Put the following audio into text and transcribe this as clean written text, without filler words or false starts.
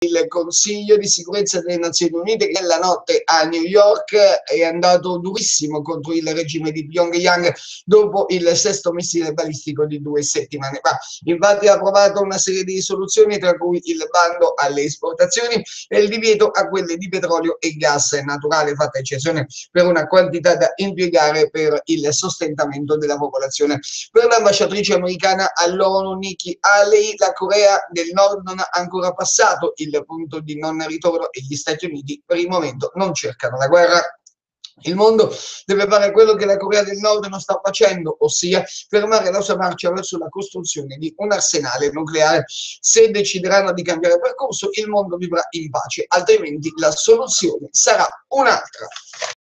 il Consiglio di sicurezza delle Nazioni Unite, che nella notte a New York è andato durissimo contro il regime di Pyongyang dopo il sesto missile balistico di 2 settimane fa. Infatti ha approvato una serie di risoluzioni, tra cui il bando alle esportazioni e il divieto a quelle di petrolio e gas naturale, fatta eccezione per una quantità da impiegare per il sostentamento della popolazione. Per l'ambasciatrice americana all'ONU Nikki Haley, la Corea del Nord non ha ancora passato il punto di non ritorno e gli Stati Uniti per il momento non cercano la guerra. Il mondo deve fare quello che la Corea del Nord non sta facendo, ossia fermare la sua marcia verso la costruzione di un arsenale nucleare. Se decideranno di cambiare percorso, il mondo vivrà in pace, altrimenti la soluzione sarà un'altra.